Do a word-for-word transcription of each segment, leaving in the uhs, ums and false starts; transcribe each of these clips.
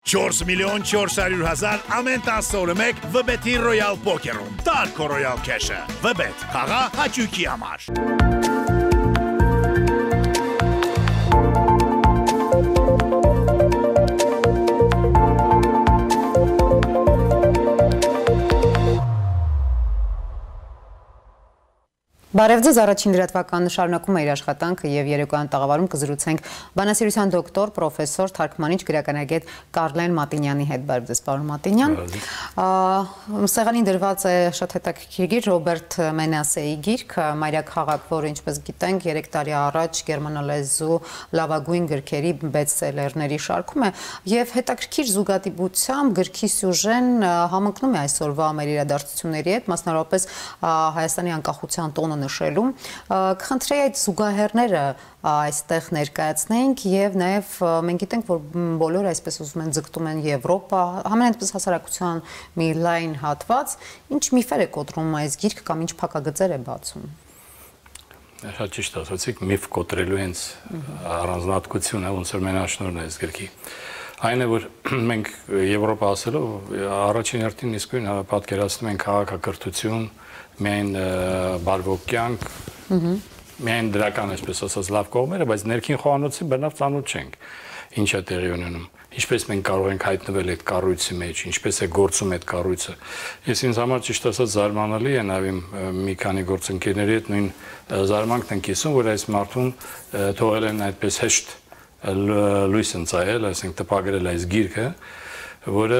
չորս միլիոն չորս հարյուր հազար ամեն տասը օրը մեկ վբեթի Royal Poker-ում։ Տար քո Royal Cash-ը։ վբեթ, խաղա հաճույքի համար։ Բարև ձեզ, առաջին լրատվականը շարունակում է իր աշխատանքը եւ երեկոյան տաղավարում կզրուցենք բանասիրության դոկտոր, պրոֆեսոր, թարգմանիչ, գրականագետ Կարլեն Մատինյանի հետ։ Բարև ձեզ, պարոն Մատինյան։ Սեղանին դրված է շատ հետաքրքիր գիր Ռոբերտ Մենասեի գիրք «Մայրաքաղաք», որը ինչպես գիտենք երեք տարի առաջ գերմանալեզու լավագույն գրքերի բեսթսելերների շարքում է եւ հետաքրքիր զուգադիպությամբ գրքի սյուժեն համընկնում է այսօրվա մեր իրադարձությունների հետ, մասնավորապես Հայաստանի անկախության տոնը նշելում, կխնդրեի այդ զուգահեռները այստեղ ներկայացնենք եւ նաեւ մենք գիտենք, որ բոլորը այսպես ուզում են ձգտում են Եվրոպա, համենայնպես հասարակության մի լայն հատված, ինչ միֆեր է կոտրում այս գիրքը կամ ինչ փակագծեր է բացում։ Շատ ճիշտ ասացիք, միֆ կոտրելու հենց առանձնահատկությունը ոնց որ մենաշնորհն է այս գրքի։ Այն է, որ մենք Եվրոպա ասելով առաջին հերթին իսկույն պատկերացնում ենք քաղաքակրթություն, միայն բարվոք կյանք, միայն դրական, այսպես ասած, լավ կողմերը, բայց ներքին խոհանոցի բնավ ծանոթ չենք, ինչ է տեղի ունենում, ինչպես մենք կարող ենք հայտնվել այդ կառույցի մեջ, ինչպես է գործում այդ կառույցը։ Ես ինձ համար ճիշտ ասած զարմանալի է նաև իմ մի քանի գործընկերների հետ նույն զարմանքն են կիսում, որ այս մարդուն թողել են այդպես հեշտ լույս ընծայել, այսինքն տպագրել այս գիրքը, որը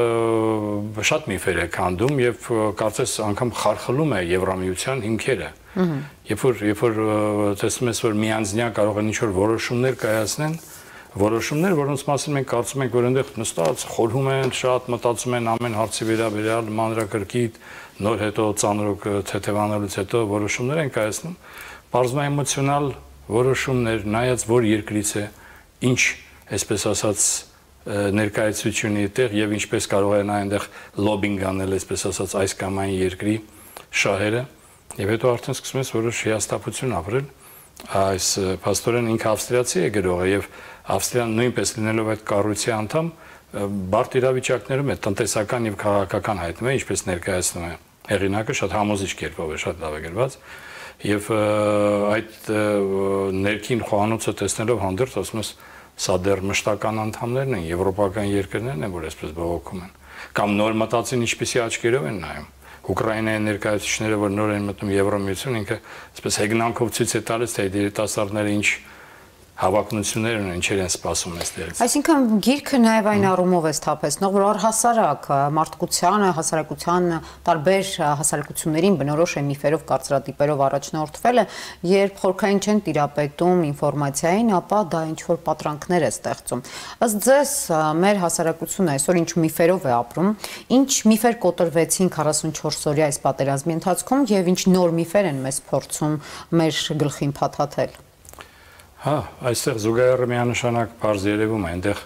շատ միֆեր է քանդում եւ կարծես անգամ խարխլում է Եվրամիության հիմքերը։ Երբ որ երբ որ տեսնում ես, որ միանձնյա կարող են ինչ-որ որոշումներ կայացնեն, որոշումներ, որոնց մասին մենք կարծում ենք, որ այնտեղ նստած խորհում են, շատ մտածում են ամեն հարցի վերաբերյալ մանրակրկիտ, նոր հետո ծանրոք թեթևանալուց հետո որոշումներ են կայացնում, բարձր էմոցիոնալ որոշումներ, նայած որ երկրից է, ինչ, այսպես ասած, ներկայացությունի տեղ եւ ինչպես կարող են այնտեղ լոբինգ անել, այսպես ասած, այս կամ այն երկրի շահերը եւ հետո արդեն սկսում ես որոշ հիասթափություն ապրել։ Այս փաստորեն ինքը ավստրիացի է գրողը եւ Ավստրիան նույնպես լինելով այդ կառույցի անդամ բարդ իրավիճակներում է տնտեսական եւ քաղաքական հայտնում է, ինչպես ներկայացնում է հեղինակը շատ համոզիչ կերպով է, շատ լավ է գրված եւ այդ ներքին խոհանոցը տեսնելով հանդերձ ասում ես սա դեռ մշտական անդամներն են, եվրոպական երկրներն են, որ այսպես բողոքում են։ Կամ նոր մտածին ինչպեսի աչքերով են նայում։ Ուկրաինայի ներկայացուցիչները, որ նոր են մտնում Եվրամիություն, ինքը այսպես հեգնանքով ցույց է տալիս, թե երիտասարդները ինչ հավակնություններ ունեն, ինչեր են սպասում այստեղից։ Այսինքն գիրքը նաև այն առումով է սթափեցնող, որ առհասարակ մարդկությանը, հասարակությանը, տարբեր հասարակություններին բնորոշ է միֆերով, կարծրատիպերով առաջնորդվելը, երբ խորքային չեն տիրապետում ինֆորմացիային, ապա դա ինչ-որ պատրանքներ է ստեղծում։ Ըստ ձեզ, մեր հասարակությունը այսօր ինչ միֆերով է ապրում, ինչ միֆեր կոտրվեցին քառասունչորս օրյա այս պատերազմի ընթացքում եւ ինչ նոր միֆեր են մեզ փորձում մեր գլխին փաթաթել։ Հա, այստեղ զուգահեռը միանշանակ բարձ երևում է, այնտեղ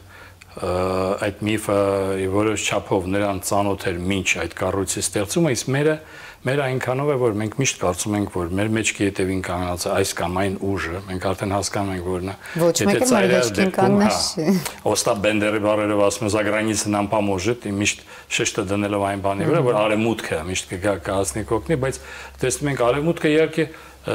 այդ միֆը որոշ չափով նրան ծանոթ էր մինչ այդ կառույցի ստեղծումը, իսկ մերը մեր այնքանով է, որ մենք միշտ կարծում ենք, որ մեր մեջքի հետևին կանգնած է այս կամ այն ուժը, մենք արդեն հասկանում ենք, որ նա եթե ծայրահեղ կանգնած չի։ Ոստապ Բենդերի բառերով ասում է, «За граница нам поможет», միշտ շեշտը դնելով այն բանի վրա, որ արևմուտքը միշտ կգա կհասնի կօգնի, բայց տեսնում ենք արևմուտքը իհարկե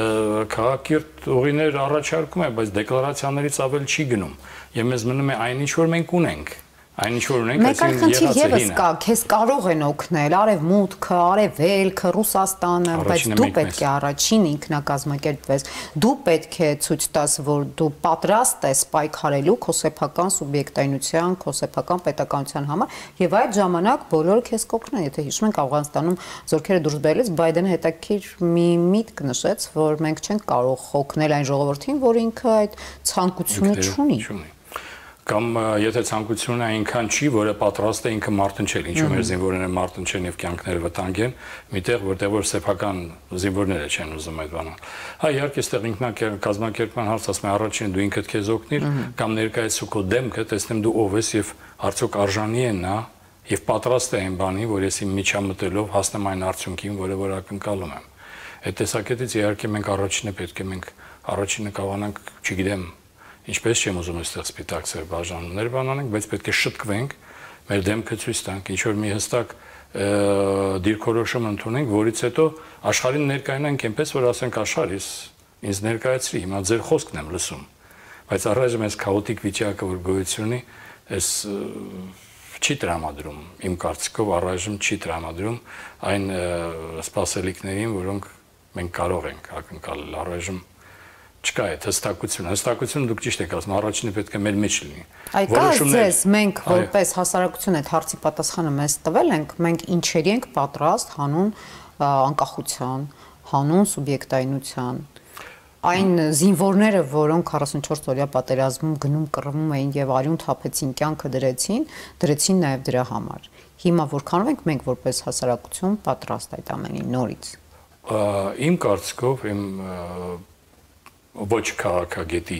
քաղաքիրտ ուղիներ առաջարկում է, բայց դեկլարացիաներից ավել չի գնում։ Եվ մեզ մնում է այն ինչ որ մենք ունենք։ Այն ինչ որ ունենք, այսինքն եղածը կա, քեզ կարող են օգնել արևմուտքը, արևելքը, Ռուսաստանը, բայց դու պետք է առաջին ինքնակազմակերպվես։ Դու պետք է ցույց տաս, որ դու պատրաստ ես պայքարելու քո սեփական սուբյեկտայնության, քո սեփական պետականության համար, եւ այդ ժամանակ բոլորը քեզ կօգնեն։ Եթե հիշում եք Աֆղանստանում զորքերը դուրս բերելիս Բայդենը հետաքրքիր մի միտք նշեց, որ մենք չենք կարող օգնել այն ժողովրդին, որ ինքը այդ ցանկությունը չունի։ Կամ եթե ցանկությունը այնքան չի, որը պատրաստ է ինքը մարտնչել, ինչու մեր զինվորները մարտնչեն եւ կյանքները վտանգ են, միտեղ որտեղ որ սեփական զինվորները չեն ուզում այդ բանը։ Հա, իհարկե, այստեղ ինքնակազմակերպման հարց ասում է, առաջին դու ինքդ քեզ օգնիր, կամ ներկայացու քո դեմքը, տեսնեմ դու ով ես եւ արդյոք արժանի է նա եւ պատրաստ է այն բանի, որ ես իմ միջամտելով հասնեմ այն արդյունքին, որը որ ակնկալում եմ։ Այդ տեսակետից իհարկե մենք առաջինը պետք է մենք առաջինը կարողանանք, չգիտեմ, ինչպես չեմ ուզում այստեղ սպիտակ սև բաժանումներ բանանենք, բայց պետք է շտկվենք մեր դեմքը ցույց տանք, ինչ որ մի հստակ դիրքորոշում ընդունենք, որից հետո աշխարհին ներկայանանք այնպես, որ ասենք աշխարհ, ինձ ներկայացրի, հիմա ձեր խոսքն եմ լսում։ Բայց առայժմ այս քաոտիկ վիճակը, որ գոյություն ունի, այս չի տրամադրում, իմ կարծիքով առայժմ չի տրամադրում այն սպասելիքներին, որոնք մենք կարող ենք ակնկալել առայժմ չկա այդ հստակությունը, հստակությունը դուք ճիշտ եք ասում, առաջինը պետք է մեր մեջ լինի։ Այ կա ձեզ, մենք որպես հասարակություն այդ հարցի պատասխանը մեզ տվել ենք, մենք ինչերի ենք պատրաստ հանուն անկախության, հանուն սուբյեկտայնության, այն զինվորները, որոնք քառասունչորս օրյա պատերազմում գնում կռվում էին եւ արյուն թափեցին, կյանքը դրեցին, դրեցին նաեւ դրա համար։ Հիմա որքանով ենք մենք որպես հասարակություն պատրաստ այդ ամենին նորից։ Իմ կարծիքով, իմ ոչ քաղաքագետի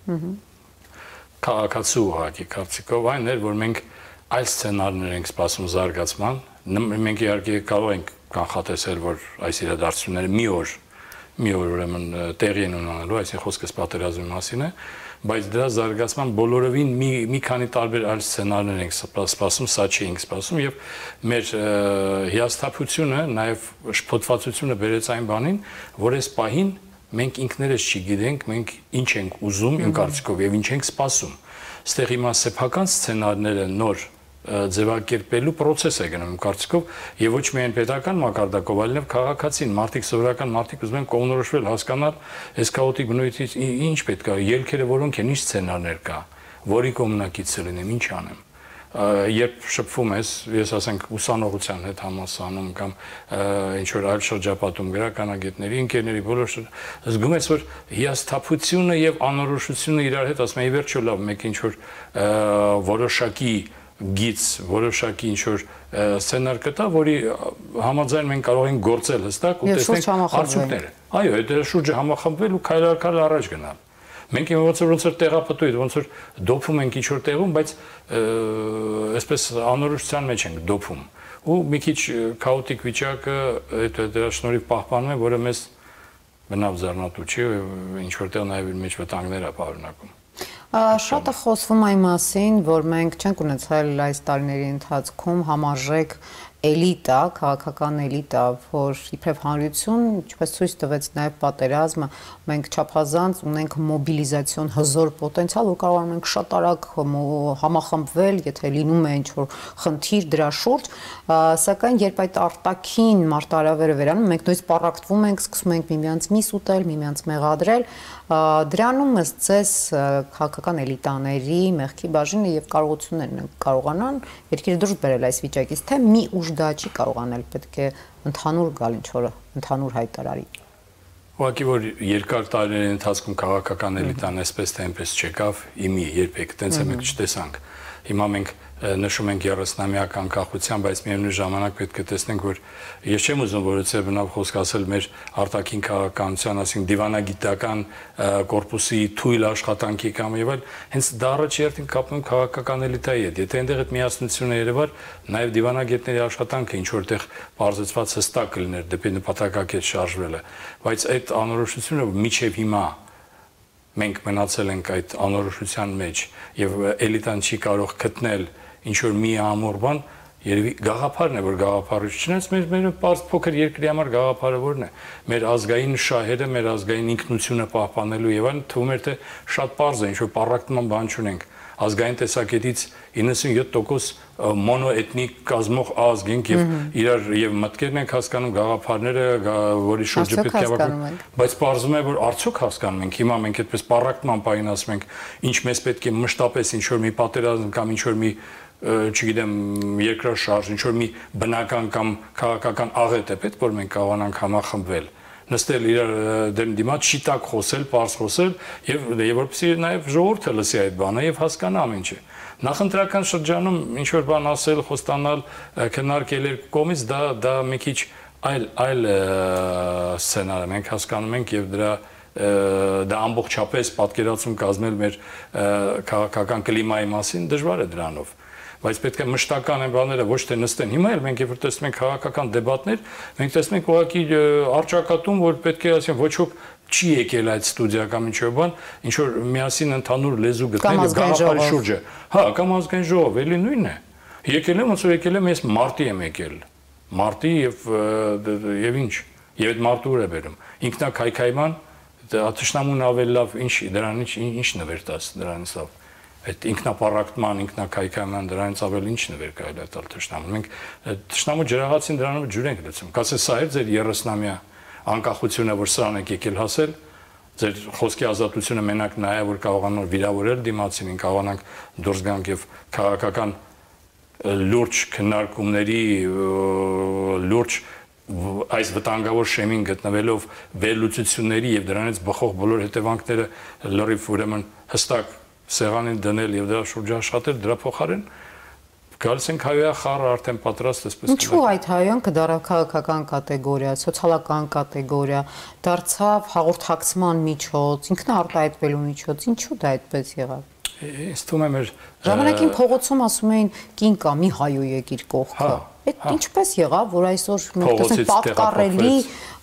քաղաքացու ուղղակի կարծիքով այն էր, որ մենք այլ սցենարներ ենք սպասում զարգացման, մենք իհարկե կարող ենք կանխատեսել, որ այս իրադարձությունները մի օր մի օր ուրեմն տեղի են ունենալու, այսինքն խոսքս պատերազմի մասին է, բայց դրա զարգացման բոլորովին մի մի քանի տարբեր այլ սցենարներ ենք սպասում, սա չէինք սպասում եւ մեր հիասթափությունը, նաեւ շփոթվածությունը բերեց այն բանին, որ այս պահին մենք ինքներս չգիտենք, մենք ինչ ենք ուզում, իմ կարծիքով, եւ ինչ ենք սպասում։ Այստեղ հիմա սեփական սցենարները նոր ձևակերպելու process է գնում, իմ կարծիքով, եւ ոչ միայն պետական մակարդակով, այլև քաղաքացին, մարդիկ սովորական մարդիկ ուզում են կողմնորոշվել, հասկանալ այս քաոտիկ բնույթից ինչ պետք է, ելքերը որոնք են, ինչ սցենարներ կա, որի կողմնակիցը լինեմ, ինչ անեմ։ Երբ շփվում ես, ես ասենք ուսանողության հետ համասանում կամ ինչ որ այլ շրջապատում գրականագետների, ընկերների բոլոր զգում ես, որ հիասթափությունը եւ անորոշությունը իրար հետ ասում են, ի վերջո լավ, մեկ ինչ որ որոշակի գիծ, որոշակի ինչ որ սցենար կտա, որի համաձայն մենք կարող ենք գործել հստակ ու տեսնենք արդյունքները։ Այո, այդ շուրջը համախմբվել ու քայլ-քայլ առաջ գնալ։ Մենք ոնց որ ոնց որ տեղափոխույթ, ոնց որ դոփում ենք ինչ որ տեղում, բայց այսպես անորոշության մեջ ենք դոփում։ Ու մի քիչ քաոտիկ վիճակը այդ դրա շնորհիվ պահպանում է, որը մեզ բնավ զարմատու չի, ինչ որտեղ նաև իր մեջ վտանգներ է պարունակում։ Շատ է խոսվում այն մասին, որ մենք չենք ունեցել այս տարիների ընթացքում համարժեք էլիտա, քաղաքական էլիտա, որ իբրև հանրություն, ինչպես ցույց տվեց նաև պատերազմը, մենք չափազանց ունենք մոբիլիզացիոն հզոր պոտենցիալ, որ կարող ենք շատ արագ համախմբվել, եթե լինում է ինչ-որ խնդիր դրա շուրջ, սակայն երբ այդ արտաքին մարտահրավերը վերանում, մենք նույնիսկ պառակտվում ենք, սկսում ենք միմյանց միս ուտել, միմյանց մեղադրել, դրանում ըստ ձեզ քաղաքական էլիտաների մեղքի բաժինը եւ կարողություններն են կարողանան երկիրը դուրս բերել այս վիճակից, թե մի ուժ դա չի կարողանել, պետք է ընդհանուր գալ ինչ-որ ընդհանուր հայտարարի։ Ուղղակի որ երկար տարիների ընթացքում քաղաքական էլիտան այսպես թե այնպես չեկավ, իմի երբեք տենց է մենք չտեսանք։ Հիմա մենք նշում ենք երեսնամյակ անկախության, բայց միևնույն ժամանակ պետք է տեսնենք, որ ես չեմ ուզում որոցե բնավ խոսք ասել մեր արտաքին քաղաքականության, ասենք դիվանագիտական կորպուսի թույլ աշխատանքի կամ եւ այլ, հենց դա առաջերտին կապում քաղաքական էլիտայի հետ։ Եթե այնտեղ այդ միասնությունը երևար, նաեւ դիվանագետների աշխատանքը ինչ որտեղ բարձրացված հստակ կլիներ դեպի նպատակակետ շարժվելը, բայց այդ անորոշությունը միջև հիմա մենք մնացել ենք այդ անորոշության մեջ եւ էլիտան չի կարող գտնել ինչ որ մի ամուր բան, երևի գաղափարն է, որ գաղափարը չնայած մեր մեր փոքր երկրի համար գաղափարը որն է, մեր ազգային շահերը, մեր ազգային ինքնությունը պահպանելու եւ այն թվում է թե շատ པարզ է, ինչ որ պառակտման բան չունենք, ազգային տեսակետից իննսունյոթ տոկոս մոնոէթնիկ կազմող ազգ ենք եւ իրար եւ մտքերն ենք հասկանում, գաղափարները, որի շուրջը պետք է հավաքվենք, բայց պարզվում է, որ արդյոք հասկանում ենք, հիմա մենք այդպես պառակտման պահին ասում ենք, ինչ մեզ պետք է մշտապես ինչ որ մի պատերազմ կամ ինչ որ մի չգիտեմ, երկրաշարժ, ինչ որ մի բնական կամ քաղաքական աղետ է պետք, որ մենք կարողանանք համախմբվել, նստել իրար դեմ դիմաց, շիտակ խոսել, պարզ խոսել եւ եւ որպեսզի նաեւ ժողովուրդը լսի այդ բանը եւ հասկանա ամեն ինչը։ Նախընտրական շրջանում ինչ որ բան ասել, խոստանալ, քննարկել երկու կողմից, դա դա մի քիչ այլ այլ սցենար է, մենք հասկանում ենք եւ դրա դա ամբողջապես պատկերացում կազմել մեր քաղաքական կլիմայի մասին դժվար է դրանով։ Բայց պետք է մշտական այն բաները ոչ թե նստեն։ Հիմա էլ մենք երբ տեսնում ենք քաղաքական դեբատներ, մենք տեսնում ենք ուղղակի արճակատում, որ պետք է ասեն ոչ ոք չի եկել այդ ստուդիա կամ ինչ-որ բան, ինչ որ միասին ընդհանուր լեզու գտնել եւ գաղափարի շուրջը։ Հա, կամ ազգային ժողով, էլի նույնն է։ Եկել եմ, ոնց որ եկել եմ, ես մարտի եմ եկել։ Մարտի եւ եւ ինչ։ Եվ այդ մարտը ուր է բերում։ Ինքնակայքայման թշնամուն ավելի լավ ինչ դրանից ինչ նվեր տաս դրանից լավ։ Այդ ինքնապարակտման, ինքնակայքայման դրանից ավելի ինչ նվեր կարելի է տալ թշնամուն։ Մենք թշնամու ջրաղացին դրանով ջուր ենք լցում։ Կասե սա է ձեր երեսնամյա անկախությունը, որ սրան եք եկել հասել։ Ձեր խոսքի ազատությունը մենակ նա է, որ կարողանանք վիրավորել դիմացին, կարողանանք դուրս գանք եւ քաղաքական լուրջ քննարկումների լուրջ այս վտանգավոր շեմին գտնվելով վերլուծությունների եւ դրանից բխող բոլոր հետևանքները լրիվ ուրեմն հստակ սեղանին դնել եւ դրա շուրջ աշխատել, դրա փոխարեն գալիս ենք հայոյախառը արդեն պատրաստ էսպես։ Ինչու այդ հայոյանքը դարձավ քաղաքական կատեգորիա, սոցիալական կատեգորիա, դարձավ հաղորդակցման միջոց, ինքնաարտահայտվելու միջոց, ինչու դա այդպես եղավ։ Ինձ թվում է մեր ժամանակին փողոցում ասում էին կին կա, մի հայու եկիր կողքը։ Այդ ինչպես եղավ, որ այսօր մենք տեսնենք պատկառելի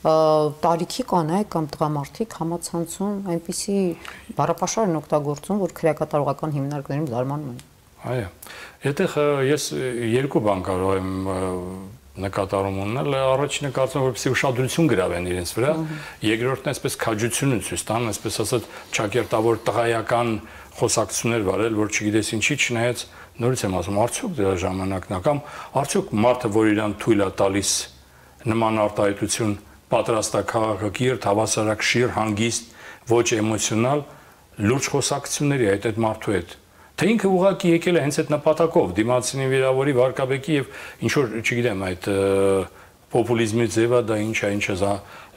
տարիքի կանայք կամ տղամարդիկ համացանցում այնպիսի բառապաշար են օգտագործում, որ քրեակատարողական հիմնարկներում զարմանում են։ Այո։ Այդտեղ ես երկու բան կարող եմ նկատառում ունենալ, առաջինը կարծում եմ, որպեսզի ուշադրություն գրավեն իրենց վրա, երկրորդն է այսպես քաջությունը ցույց տան, այսպես ասած ճակերտավոր տղայական խոսակցություններ վարել, որ չգիտես ինչի, չնայած նորից եմ ասում, արդյոք դրա ժամանակն է կամ արդյոք մարդը, որ իրան թույլ է տալիս նման արտահայտություն պատրաստ է քաղաքակիրթ, հավասարակշիռ, հանգիստ, ոչ էմոցիոնալ լուրջ խոսակցությունների այդ այդ մարդու հետ։ Թե ինքը ուղղակի եկել է հենց այդ նպատակով դիմացինի վիրավորի վարկաբեկի եւ ինչ որ, չգիտեմ, այդ պոպուլիզմի ձևը դա ինչ է, ինչ է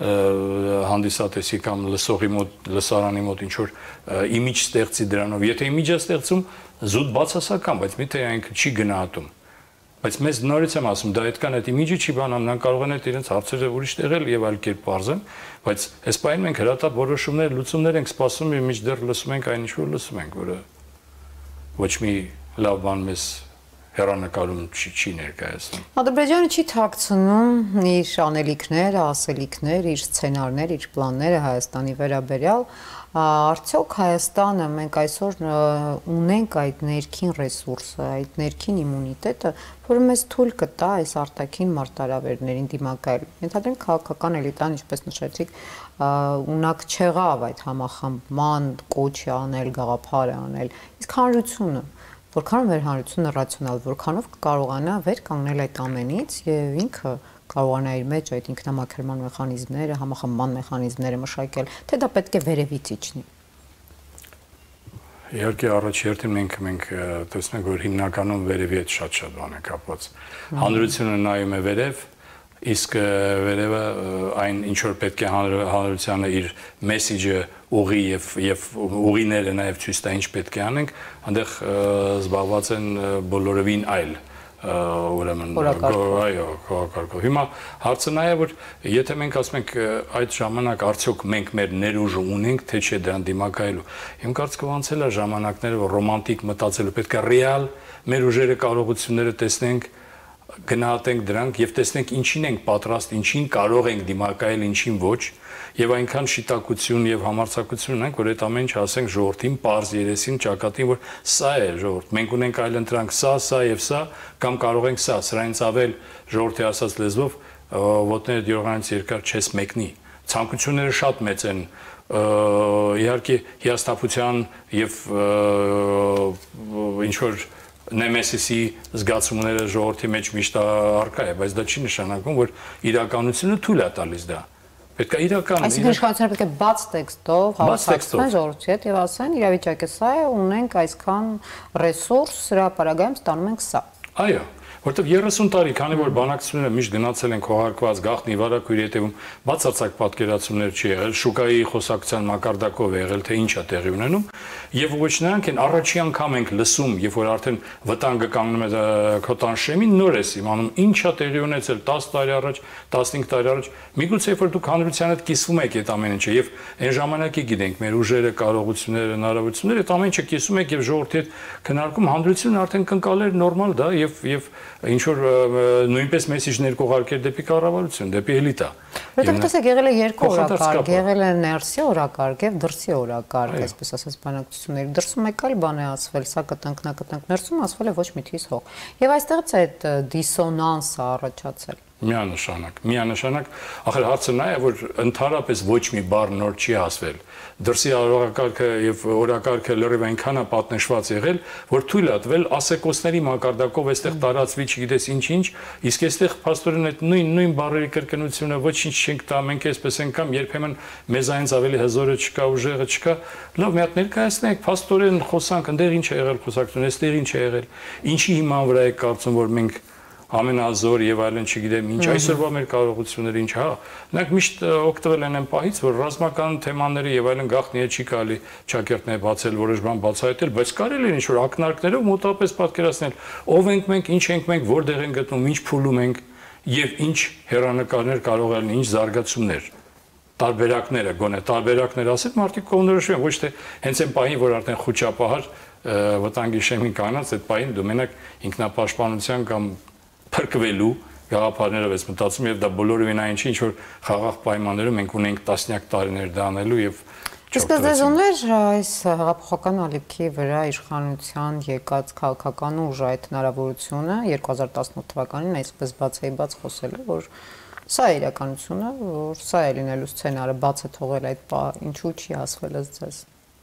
հանդիսատեսի կամ լսողի մոտ, լսարանի մոտ ինչ որ իմիջ ստեղծի դրանով։ Եթե իմիջը ստեղծում զուտ բացասական, բայց միթե այնքը չի գնահատում։ Բայց մեզ նորից եմ ասում, դա այդքան այդ իմիջը չի բանամ, նրանք կարող են այդ իրենց հարցերը ուրիշ տեղել եւ այլ կերպ բարձեն, բայց այս պայն մենք հրատապ որոշումներ, լուծումներ ենք սպասում եւ միջդեռ լսում ենք այն ինչ որ լսում ենք, որը ոչ մի լավ բան մեզ հեռանկարում չի, չի ներկայացնում։ Ադրբեջանը չի թաքցնում իր անելիքները, ասելիքները, իր սցենարները, իր պլանները Հայաստանի վերաբերյալ, արդյոք Հայաստանը մենք այսօր ունենք այդ ներքին ռեսուրսը, այդ ներքին իմունիտետը, որը մեզ թույլ կտա այս արտաքին մարտահրավերներին դիմակայել։ Ենթադրենք քաղաքական էլիտան, ինչպես նշեցիք, ունակ չեղավ այդ համախմբման կոչի անել, գաղափարը անել, իսկ հանրությունը, որքան մեր հանրությունը ռացիոնալ, որքանով կկարողանա վեր կանգնել այդ ամենից եւ ինքը կարողանա իր մեջ այդ ինքնամաքրման մեխանիզմները, համախմբման մեխանիզմները մշակել, թե դա պետք է վերևից իջնի։ Իհարկե առաջերտին մենք մենք տեսնում ենք, որ հիմնականում վերևի հետ շատ-շատ բան է կապված։ Հանրությունը նայում է վերև, իսկ վերևը այն ինչ որ պետք է հանրությանը իր մեսեջը ուղի եւ եւ ուղիները նաեւ ցույց տա ինչ պետք է անենք, այնտեղ զբաղված են բոլորովին այլ ուրեմն այո քաղաքակարգով։ Հիմա հարցը նա է, որ եթե մենք ասում ենք այդ ժամանակ արդյոք մենք մեր ներուժը ունենք, թե չէ դրան դիմակայելու։ Իմ կարծիքով անցել է ժամանակները, որ ռոմանտիկ մտածելու պետք է ռեալ մեր ուժերը կարողությունները տեսնենք, գնահատենք դրանք եւ տեսնենք ինչին ենք պատրաստ, ինչին կարող ենք դիմակայել, ինչին ոչ, եւ այնքան շիտակություն եւ համարձակություն ունենք, որ այդ ամեն ինչ ասենք ժողովրդին, པարզ երեսին, ճակատին, որ սա է ժողովուրդ։ Մենք ունենք այլ ընտրանք սա, սա եւ սա, կամ կարող ենք սա, սրանից ավել ժողովրդի ասած լեզվով ոտները դյուրганից երկար չես մեկնի։ Ցանկությունները շատ մեծ են, իհարկե հիասթափության եւ ինչ որ նեմեսիսի զգացումները ժողովրդի մեջ միշտ առկա է, բայց դա չի նշանակում, որ իրականությունը թույլ է տալիս դա։ Պետք է իրական։ Այսինքն իշխանությունը պետք է բաց տեքստով հավաստացնեն ժողովրդի հետ եւ ասեն իրավիճակը սա է, ունենք այսքան ռեսուրս, սրա պարագայում ստանում ենք սա։ Այո, որտեվ երեսուն տարի, քանի որ բանակցությունները միշտ գնացել են քողարկված գաղտնի վարակույրի հետևում, բացարձակ պատկերացումներ չի եղել, շուկայի խոսակցության մակարդակով է եղել, թե ինչ է տեղի ունենում, եւ ոչ նրանք են առաջի անգամ ենք լսում, երբ որ արդեն վտանգը կանգնում է քո տանշեմին, նոր ես իմանում ինչ է տեղի ունեցել դաս տարի առաջ, տասնհինգ տարի առաջ, միգուցե երբ որ դուք հանրության հետ կիսվում եք այդ ամեն ինչը եւ այն ժամանակի գիտենք մեր ուժերը, կարողությունները, հնարավորությունները, այդ ամեն ինչը կիսում եք եւ ժողովրդի հետ քննարկում, հանրությունն արդեն կընկալեր նորմալ դա եւ եւ ինչ որ նույնպես մեսիջներ կողարկեր դեպի կառավարություն, դեպի էլիտա։ Որտեղ տեսեք եղել է երկու օրակարգ, եղել է ներսի օրակարգ եւ դրսի օրակարգ, այսպես ասած բանակցությունների։ Դրսում մեկ այլ բան է ասվել, սա կտանք, նա կտանք, ներսում ասվել է ոչ մի թիս հող։ Եվ այստեղից է այդ դիսոնանսը առաջացել։ Միանշանակ, միանշանակ, ախր հարցը նա է, որ ընդհանրապես ոչ մի բառ նոր չի ասվել։ Դրսի օրակարգը եւ օրակարգը լրիվ այնքան է պատնեշված եղել, որ թույլ է տվել ասեկոսների մակարդակով այստեղ տարածվի, չգիտես ինչ-ինչ, իսկ այստեղ փաստորեն այդ նույն նույն բառերի կրկնությունը ոչինչ չենք տա, մենք այսպես ենք կամ երբեմն մեզանից ավելի հզորը չկա, ուժեղը չկա։ Լավ, մի հատ ներկայացնենք, փաստորեն խոսանք, այնտեղ ինչ է եղել խոսակցությունը, այստեղ ինչ է եղել։ Ինչի հիման վրա է կարծում, որ մենք ամենազոր եւ այլն չգիտեմ ինչ այսօրվա մեր կարողությունները ինչ հա նրանք միշտ օգտվել են այն պահից որ ռազմական թեմաները եւ այլն գաղտնի չի կարելի ճակերտներ բացել որոշ բան բացահայտել բայց կարելի է ինչ որ ակնարկներով մոտավորապես պատկերացնել ով ենք մենք ինչ ենք մենք որտեղ ենք գտնում ինչ փուլում ենք եւ ինչ հերանեկարներ կարող են ինչ զարգացումներ տարբերակները գոնե տարբերակներ ասել մարդիկ կողմնորոշվեն ոչ թե հենց այն պահին որ արդեն խոչապահար վտանգի շեմին կանած այդ պահին դու մենակ ինքնապաշտպանության կամ փրկվելու գաղափարներով ես մտածում եւ դա բոլորովին այն ինչ որ խաղաղ պայմաններում մենք ունենք տասնյակ տարիներ դա անելու եւ Իսկ դες ուներ այս հեղափոխական ալիքի վրա իշխանության եկած քաղաքական ուժ այդ հնարավորությունը երկու հազար տասնութ թվականին այսպես բացեի բաց խոսել է որ սա է իրականությունը որ սա է լինելու սցենարը բաց է թողել այդ ինչու չի ասվել ըստ ձեզ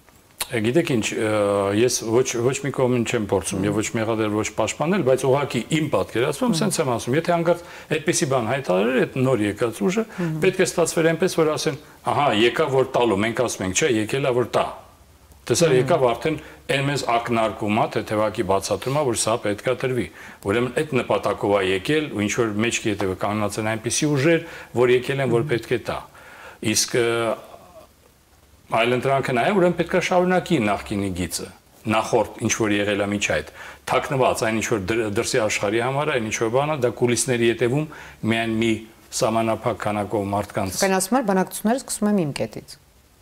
Գիտեք ինչ, ես ոչ ոչ մի կողմին չեմ փորձում եւ ոչ մեղադել ոչ պաշտպանել, բայց ուղղակի իմ պատկերացում սենց եմ ասում, եթե հանկարծ այդպեսի բան հայտարարել այդ նոր եկած ուժը, պետք է ստացվեր այնպես, որ ասեն, ահա, եկավ որ տալու, մենք ասում ենք, չէ, եկել է որ տա։ Տեսա եկավ արդեն այն մեզ ակնարկումա, թեթևակի բացատրումա, որ սա պետքա տրվի։ Ուրեմն այդ նպատակով է եկել ու ինչ որ մեջքի հետևը կանոնած են այնպիսի ուժեր, որ եկել են որ պետք է տա։ Իսկ Այլ ընտրանքը նաև ուրեմն պետք է շարունակի նախկինի գիծը, նախորդ ինչ որ եղել է միջ այդ, թաքնված այն ինչ որ դրսի աշխարհի համար այն ինչ որ բանա, դա կուլիսների ետևում միայն մի սահմանափակ քանակով մարդկանց։ Կան ասում են բանակցությունները սկսում եմ իմ կետից։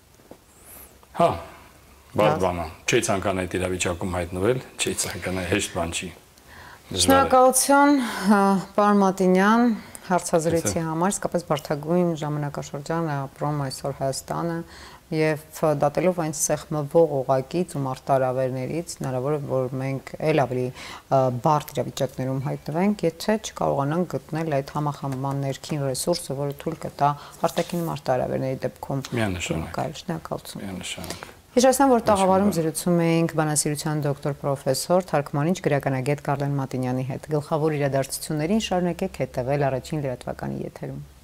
Հա, բարդ բան է, չի ցանկանա այդ իրավիճակում հայտնվել, չի ցանկանա հեշտ բան չի։ Շնորհակալություն, պարոն Մատինյան, հարցազրույցի համար, իսկապես բարդագույն ժամանակաշրջան է ապրում այսօր Հայաստանը։ Եվ դատելով այն սեղմվող օղակից ու մարտահրավերներից հնարավոր է որ մենք էլ ավելի բարդ իրավիճակներում հայտնվենք, եթե չկարողանանք գտնել այդ համախմբման ներքին ռեսուրսը, որը թույլ կտա արտաքին մարտահրավերների դեպքում միանշանակ շնորհակալություն։ Միանշանակ Հիշեցնեմ, որ տաղավարում զրուցում էինք բանասիրության դոկտոր պրոֆեսոր, թարգմանիչ գրականագետ Կարլեն Մատինյանի հետ։ Գլխավոր իրադարձություններին շարունակեք հետևել առաջին լրատվականի եթերում։